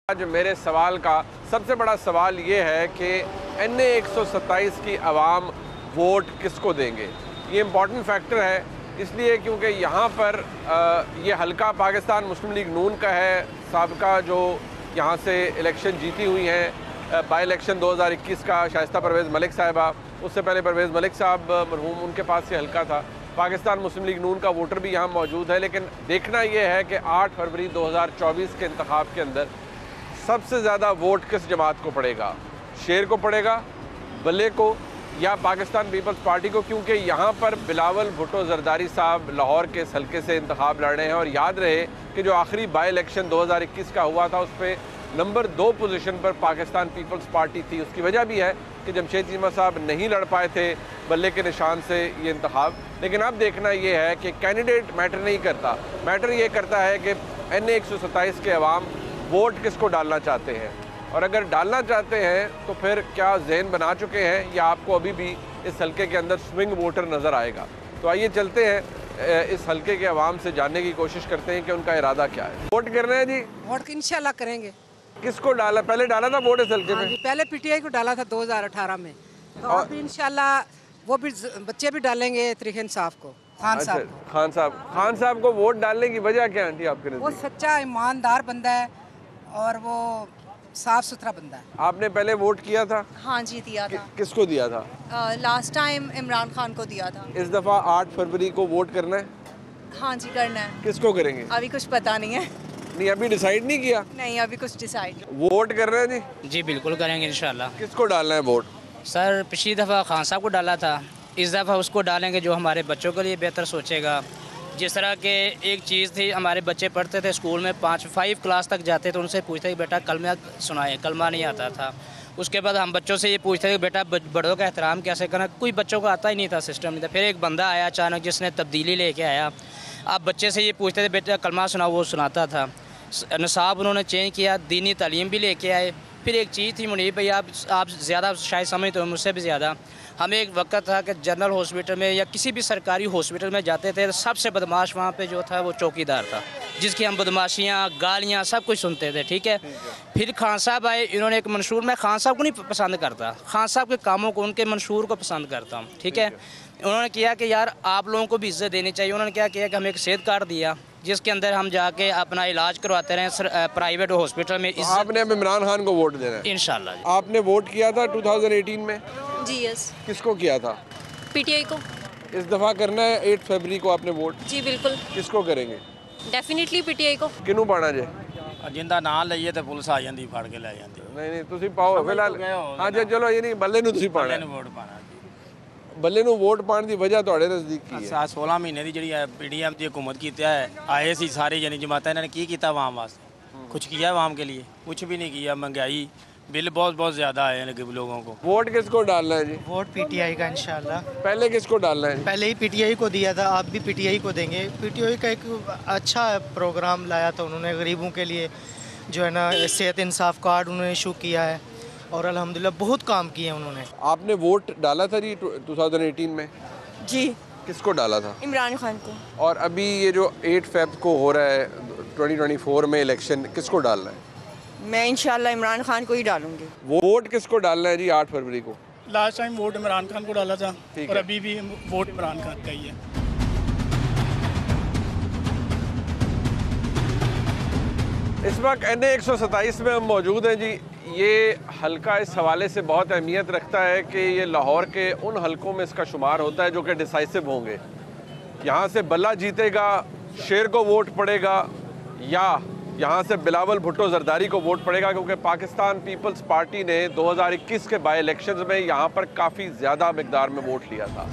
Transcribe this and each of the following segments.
आज मेरे सवाल का सबसे बड़ा सवाल ये है कि NA 127 की आवाम वोट किसको देंगे। ये इम्पॉर्टेंट फैक्टर है इसलिए क्योंकि यहाँ पर ये हल्का पाकिस्तान मुस्लिम लीग नून का है। साबिका जो यहाँ से इलेक्शन जीती हुई हैं, बाई इलेक्शन 2021 का शाइस्ता परवेज़ मलिक साहिबा, उससे पहले परवेज़ मलिक साहब मरहूम, उनके पास ये हल्का था। पाकिस्तान मुस्लिम लीग नून का वोटर भी यहाँ मौजूद है। लेकिन देखना ये है कि 8 फरवरी 2024 के इंतखाब के अंदर सबसे ज़्यादा वोट किस जमात को पड़ेगा, शेर को पड़ेगा, बल्ले को, या पाकिस्तान पीपल्स पार्टी को, क्योंकि यहाँ पर बिलावल भुट्टो जरदारी साहब लाहौर के इस हल्के से इंतखाब लड़ रहे हैं। और याद रहे कि जो आखिरी बाई इलेक्शन 2021 का हुआ था उस पर नंबर 2 पोजीशन पर पाकिस्तान पीपल्स पार्टी थी। उसकी वजह भी है कि जमशेद चीमा साहब नहीं लड़ पाए थे बल्ले के निशान से ये इंतखाब। लेकिन अब देखना ये है कि कैंडिडेट मैटर नहीं करता, मैटर ये करता है कि NA 127 के अवाम वोट किसको डालना चाहते हैं। और अगर डालना चाहते हैं तो फिर क्या जहन बना चुके हैं या आपको अभी भी इस हल्के के अंदर स्विंग वोटर नज़र आएगा। तो आइए चलते हैं इस हल्के के अवाम से जानने की कोशिश करते हैं कि उनका इरादा क्या है। वोट करना है जी? वोट इंशाल्लाह करेंगे। किसको डाला? पहले डाला था वोट इस हल्के में? पहले PTI को डाला था 2018 में, तो अब इंशाल्लाह वो भी बच्चे भी डालेंगे तरीके इंसाफ को। खान साहब को। खान साहब को वोट डालने की वजह क्या आंटी आपके नज़र? वो सच्चा ईमानदार बंदा है और वो साफ सुथरा बंदा है। आपने पहले वोट किया था? हाँ जी, दिया था। किसको दिया था? लास्ट टाइम इमरान खान को दिया था। इस दफ़ा 8 फरवरी को वोट करना है? हाँ जी, करना है। किसको करेंगे? अभी कुछ पता नहीं है। नहीं, अभी डिसाइड नहीं किया? नहीं, अभी कुछ डिसाइड। वोट कर रहे हैं जी? जी बिल्कुल करेंगे इंशाल्लाह। किसको डालना है वोट? सर पिछली दफ़ा खान साहब को डाला था, इस दफ़ा उसको डालेंगे जो हमारे बच्चों के लिए बेहतर सोचेगा। जिस तरह के एक चीज़ थी, हमारे बच्चे पढ़ते थे स्कूल में 5 क्लास तक जाते थे, उनसे पूछते कि बेटा कलमा सुनाए, कलमा नहीं आता था। उसके बाद हम बच्चों से ये पूछते थे कि बेटा बड़ों का एहतराम कैसे करना, कोई बच्चों को आता ही नहीं था, सिस्टम नहीं था। फिर एक बंदा आया अचानक जिसने तब्दीली लेके आया। आप बच्चे से ये पूछते थे बेटा कलमा सुनाओ, वो सुनाता था। निसाब उन्होंने चेंज किया, दीनी तालीम भी लेके आए। फिर एक चीज़ थी मुनीब भाई, आप ज़्यादा शायद समझते हो मुझसे भी ज़्यादा, हमें एक वक्त था कि जनरल हॉस्पिटल में या किसी भी सरकारी हॉस्पिटल में जाते थे तो सबसे बदमाश वहाँ पे जो था वो चौकीदार था, जिसकी हम बदमाशियाँ, गालियाँ सब कुछ सुनते थे। ठीक है, फिर खान साहब आए, इन्होंने एक मंशूर, मैं खान साहब को नहीं पसंद करता, खान साहब के कामों को, उनके मंशूर को पसंद करता हूँ। ठीक है, उन्होंने किया कि यार आप लोगों को भी इज्जत देनी चाहिए। उन्होंने क्या किया कि हमें एक सेहत कार्ड दिया जिसके अंदर हम जाके अपना इलाज करवाते रहे प्राइवेट हॉस्पिटल में। तो आपने अब इमरान खान को वोट देना है? इंशाल्लाह। आपने वोट किया था 2018 में? जी यस। किसको किया था? PTI को। इस दफ़ा करना है 8 फरवरी को आपने वोट? जी बिल्कुल, किसको करेंगे? डेफिनेटली PTI को। किनू पाना जे? जिंदा ना लईए तो पुलिस आ जाती फड़ के ले जाती। नहीं तुसी पाओ फिलहाल। हाँ जी चलो, ये नहीं बल्ले नू तुसी पाना है। वोट पाना बल्ले नू वोट पाने की वजह ਤੁਹਾਡੇ नज़दीक की है? 16 महीने की जी PDM की हुकूमत की आए सी सारे यानी जमातें, इन्होंने की किया आवाम वास्ते? कुछ किया आवाम के लिए? कुछ भी नहीं किया। महंगाई, बिल बहुत ज़्यादा आए हैं लोगों को। वोट किसको डालना है जी? वोट PTI का इंशाल्लाह। पहले किसको डालना है? पहले ही PTI को दिया था, आप भी PTI को देंगे। PTI का एक अच्छा प्रोग्राम लाया था उन्होंने, गरीबों के लिए जो है ना सेहत इंसाफ कार्ड उन्होंने इशू किया है और अल्हम्दुलिल्लाह बहुत काम किए उन्होंने। आपने वोट डाला था जी 2018 में? जी। किसको डाला था? इमरान खान को। और अभी ये जो 8 फेब को हो रहा है 2024 में इलेक्शन, किसको डालना है? मैं इंशाल्लाह इमरान खान को ही डालूंगी। वोट किसको डालना है जी 8 फरवरी को? Last time vote Imran Khan को डाला था ठीक और है। अभी भी वोट इमरान खान का ही है। इस वक्त NA 127 में हम मौजूद हैं जी। ये हल्का इस हवाले से बहुत अहमियत रखता है कि ये लाहौर के उन हलकों में इसका शुमार होता है जो कि डिसाइसिव होंगे। यहाँ से बल्ला जीतेगा, शेर को वोट पड़ेगा, या यहाँ से बिलावल भुट्टो जरदारी को वोट पड़ेगा, क्योंकि पाकिस्तान पीपल्स पार्टी ने 2021 के बाई इलेक्शंस में यहाँ पर काफ़ी ज़्यादा मिकदार में वोट लिया था।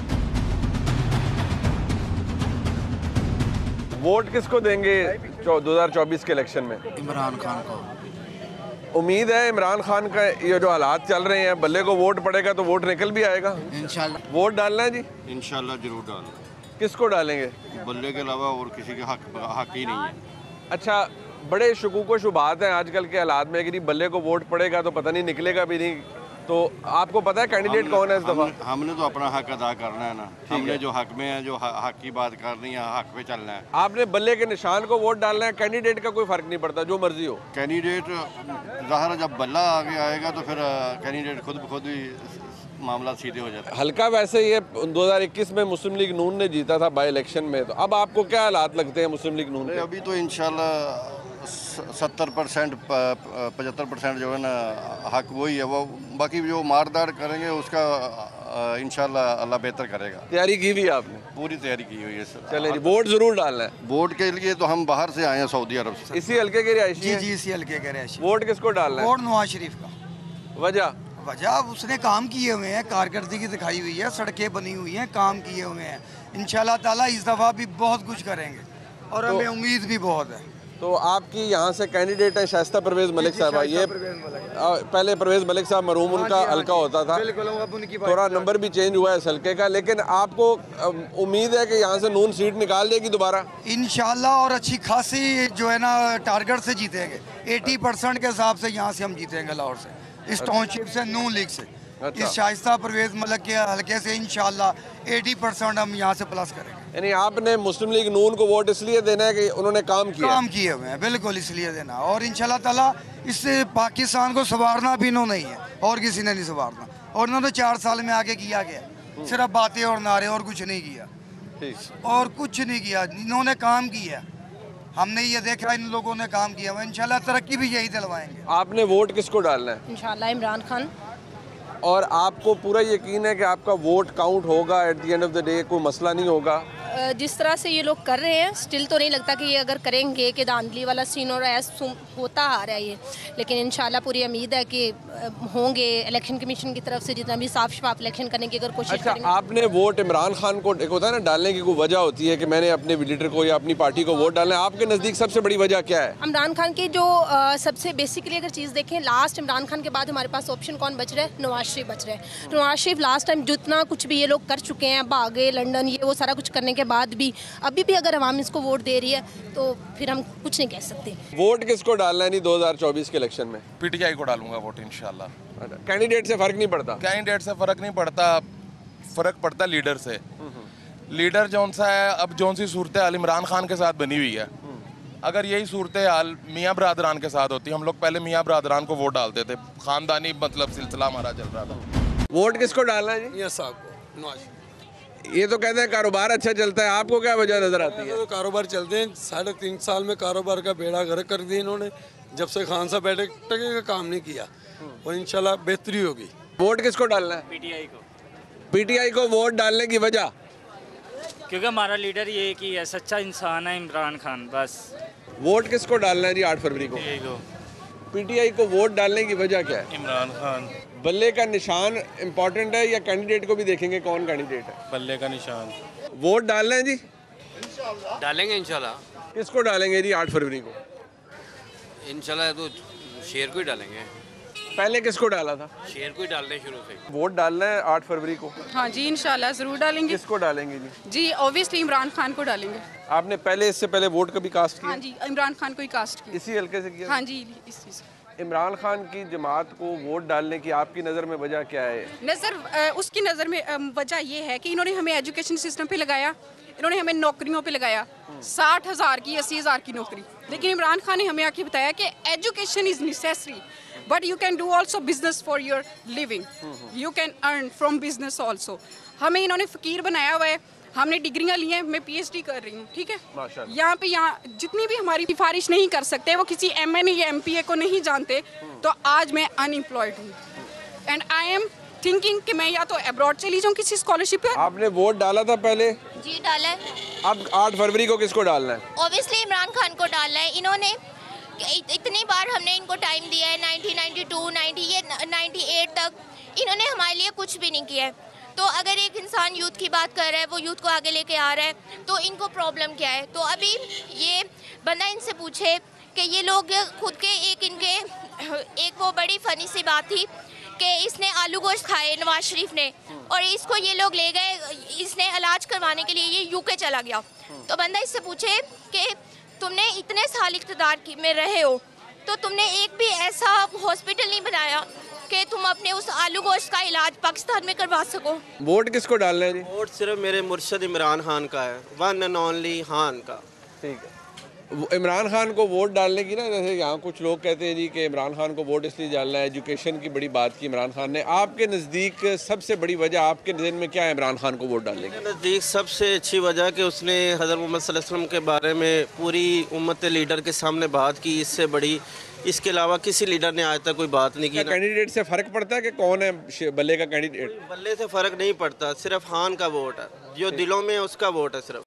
वोट किसको देंगे 2024 के इलेक्शन में? इमरान खान को। उम्मीद है इमरान खान का, ये जो हालात चल रहे हैं, बल्ले को वोट पड़ेगा तो वोट निकल भी आएगा इंशाल्लाह। वोट डालना है जी? इंशाल्लाह जरूर डालना। किसको डालेंगे? बल्ले के अलावा और किसी के हक ही नहीं है। अच्छा, बड़े शकूक व शुबात हैं आजकल के हालात में कि बल्ले को वोट पड़ेगा तो पता नहीं निकलेगा भी नहीं, तो आपको पता है कैंडिडेट कौन है इस दफ़ा? हमने तो अपना हक अदा करना है ना, हमने जो हक में है, जो हक की बात करनी है, हक पे चलना है। आपने बल्ले के निशान को वोट डालना है, कैंडिडेट का कोई फर्क नहीं पड़ता, जो मर्जी हो। कैंडिडेट ज़ाहिर है जब बल्ला आगे आएगा तो फिर कैंडिडेट खुद ब खुद ही मामला सीधे हो जाता है। हल्का वैसे ये 2021 में मुस्लिम लीग नून ने जीता था बाई इलेक्शन में, तो अब आपको क्या हालात लगते हैं मुस्लिम लीग नून के? अभी तो इंशाल्लाह 70% 75% जो है ना हक वही है, वो बाकी जो मारदार करेंगे उसका इंशाल्लाह अल्लाह बेहतर करेगा। तैयारी की हुई है आपने? पूरी तैयारी की हुई है सर। चले जी, वोट जरूर डालना है। वोट के लिए तो हम बाहर से आए हैं, सऊदी अरब से। इसी हल्के के रिहायशी हैं? जी इसी हल्के के रिहायशी। वोट किसको डालना है? वोट नवाज शरीफ का। वजह उसने काम किए हुए हैं, कारकर्दगी दिखाई हुई है, सड़कें बनी हुई हैं, काम किए हुए हैं। इंशाल्लाह ताला इस दफ़ा भी बहुत कुछ करेंगे और हमें उम्मीद भी बहुत है। तो आपकी यहाँ से कैंडिडेट है शाइस्ता परवेज़ मलिक साहब। ये पहले परवेज़ मलिक साहब मरहूम उनका हल्का होता था, थोड़ा नंबर भी चेंज हुआ है इस हल्के का, लेकिन आपको उम्मीद है कि यहाँ से नून सीट निकाल देगी दोबारा इंशाल्लाह, और अच्छी खासी जो है ना टारगेट से जीतेंगे। 80% के हिसाब से यहाँ से हम जीतेंगे लाहौर से, इस टाउनशिप से, नून लीग से, इस शाइस्ता परवेज़ मलिक के हल्के से इंशाल्लाह 80% हम यहाँ से प्लस करेंगे। यानी आपने मुस्लिम लीग नून को वोट इसलिए देना है कि उन्होंने काम किए हुए हैं, बिल्कुल इसलिए देना, और इंशाल्लाह ताला इससे पाकिस्तान को संवारना भी इन्होंने ही है और किसी ने नहीं संवारना। और इन्होंने 4 साल में आगे किया गया, सिर्फ बातें और नारे और कुछ नहीं किया, और कुछ नहीं किया। इन्होंने काम किया, हमने ये देखा इन लोगों ने काम किया हुआ। इंशाल्लाह तरक्की भी यही दिलवाएंगे। आपने वोट किसको डालना है? इंशाल्लाह इमरान खान। और आपको पूरा यकीन है कि आपका वोट काउंट होगा at the end of the day, कोई मसला नहीं होगा? जिस तरह से ये लोग कर रहे हैं, स्टिल तो नहीं लगता कि ये अगर करेंगे कि धांधली वाला सीन और ऐसा होता आ रहा है ये, लेकिन इंशाल्लाह पूरी उम्मीद है कि होंगे। इलेक्शन कमीशन की तरफ से जितना भी साफ शफाफ इलेक्शन करने की अगर कोशिश करेंगे। आपने वोट इमरान खान को, एक होता है ना डालने की कोई वजह होती है कि मैंने अपने लीडर को या अपनी पार्टी को वोट डालना है, आपके नज़दीक सबसे बड़ी वजह क्या है? इमरान खान की जो सबसे बेसिकली अगर चीज़ देखें, लास्ट इमरान खान के बाद हमारे पास ऑप्शन कौन बच रहा है? नवाज शरीफ बच रहे हैं। नवाज शरीफ लास्ट टाइम जितना कुछ भी ये लोग कर चुके हैं, भागे लंदन, ये वो सारा कुछ करने के बाद भी अभी भी अगर अवाम इसको वोट दे रही है तो फिर हम कुछ नहीं कह सकते। वोट किसको डालना है नहीं 2024 के इलेक्शन में? पीटीआई को डालूंगा वोट इंशाल्लाह। कैंडिडेट से फर्क नहीं पड़ता? कैंडिडेट से फर्क नहीं पड़ता, फर्क पड़ता लीडर से। लीडर जौन सा है, अब जौन सी सूरत हाल इमरान खान के साथ बनी हुई है, अगर यही सूरत हाल मियाँ बरादरान के साथ होती, हम लोग पहले मियाँ बरादरान को वोट डालते थे, खानदानी मतलब सिलसिला हमारा चल रहा था। वोट किसको डालना है जी? साहब को, नवाज। ये तो कहते हैं कारोबार अच्छा चलता है, आपको क्या वजह नजर आती है? तो कारोबार चलते हैं, 3.5 साल में कारोबार का बेड़ा गर्क कर दिया इन्होंने। जब से खान साहब बैठे टके का काम नहीं किया, और इंशाल्लाह बेहतरी होगी। वोट किसको डालना है? पीटीआई को। पीटीआई को वोट डालने की वजह? क्योंकि हमारा लीडर ये कि है, सच्चा इंसान है इमरान खान, बस। वोट किसको डालना है जी 8 फरवरी को? पीटीआई को वोट डालने की वजह क्या है? इमरान खान। बल्ले का निशान इम्पोर्टेंट है या कैंडिडेट को भी देखेंगे कौन कैंडिडेट है? बल्ले का निशान। वोट डालना है जी? डालेंगे इंशाल्लाह। किसको डालेंगे जी 8 फरवरी को? इंशाल्लाह तो शेर को ही डालेंगे। पहले किसको डाला था? शेर को ही डालने शुरू से। वोट डालना है 8 फरवरी को? हाँ जी इंशाल्लाह ज़रूर डालेंगे। किसको डालेंगे जी? जी ऑब्वियसली इमरान खान को डालेंगे। आपने पहले इससे पहले वोट कभी कास्ट किया? हाँ जी इमरान खान को ही कास्ट किया। इसी हल्के से किया? हाँ जी इस चीज़। इमरान खान की जमात को वोट डालने की आपकी नज़र में वजह क्या है? उसकी नज़र में वजह ये है कि इन्होंने हमें एजुकेशन सिस्टम पे लगाया, इन्होंने हमें नौकरियों पे लगाया, 60,000 की 80,000 की नौकरी। लेकिन इमरान खान ने हमें आके बताया कि education is necessary but you can do also business for your living, you can earn from business also. हमें इन्होंने फ़कीर बनाया हुआ है, हमने डिग्रियां ली हैं, मैं पीएचडी कर रही हूँ, ठीक है। यहाँ जितनी भी हमारी सिफारिश नहीं कर सकते, वो किसी एमएनए या एमपीए को नहीं जानते, तो आज मैं अनएम्प्लॉयड हूँ एंड आई एम थिंकिंग कि मैं या तो अब्रॉड चली जाऊँ किसी स्कॉलरशिप पे। आपने वोट डाला था पहले? जी डाला है। अब 8 फरवरी को किसको डालना है? ऑब्वियसली इमरान खान को डालना है। इन्होंने इतनी बार हमने इनको टाइम दिया है, 1992, 98 तक इन्होंने हमारे लिए कुछ भी नहीं किया है। तो अगर एक इंसान यूथ की बात कर रहा है, वो यूथ को आगे लेके आ रहा है, तो इनको प्रॉब्लम क्या है? तो अभी ये बंदा इनसे पूछे कि ये लोग खुद के एक वो बड़ी फ़नी सी बात थी कि इसने आलू गोश्त खाए नवाज शरीफ ने, और इसको ये लोग ले गए, इसने इलाज करवाने के लिए ये यूके चला गया। तो बंदा इससे पूछे कि तुमने इतने साल इक़्तिदार में रहे हो, तो तुमने एक भी ऐसा हॉस्पिटल नहीं बनाया कि तुम अपने उस आलू गोश्त का इलाज पाकिस्तान में करवा सको। वोट किसको डालना है जी? वोट सिर्फ मेरे मुर्शद इमरान खान का है, वन एंड ओनली खान का। ठीक है, इमरान खान को वोट डालने की ना, जैसे यहाँ कुछ लोग कहते हैं जी कि इमरान खान को वोट इसलिए डालना है, एजुकेशन की बड़ी बात की इमरान खान ने, आपके नज़दीक सबसे बड़ी वजह आपके नज़र में क्या है इमरान खान को वोट डालने की? नज़दीक सबसे अच्छी वजह कि उसने हज़रत मोहम्मद सल्लल्लाहु अलैहि वसल्लम के बारे में पूरी उम्मत लीडर के सामने बात की, इससे बड़ी इसके अलावा किसी लीडर ने आज तक कोई बात नहीं की। कैंडिडेट से फ़र्क पड़ता है कि कौन है बल्ले का कैंडिडेट? बल्ले से फ़र्क नहीं पड़ता, सिर्फ खान का वोट है, जो दिलों में है उसका वोट है सिर्फ।